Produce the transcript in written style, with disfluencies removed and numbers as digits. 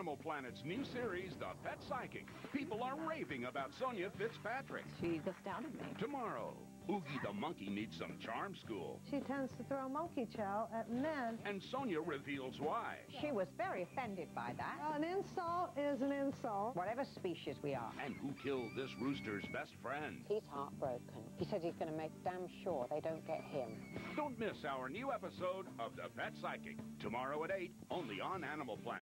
Animal Planet's new series, The Pet Psychic. People are raving about Sonya Fitzpatrick. She astounded me. Tomorrow, Oogie the monkey needs some charm school. She tends to throw monkey chow at men. And Sonya reveals why. She was very offended by that. An insult is an insult. Whatever species we are. And who killed this rooster's best friend. He's heartbroken. He says he's going to make damn sure they don't get him. Don't miss our new episode of The Pet Psychic. Tomorrow at 8, only on Animal Planet.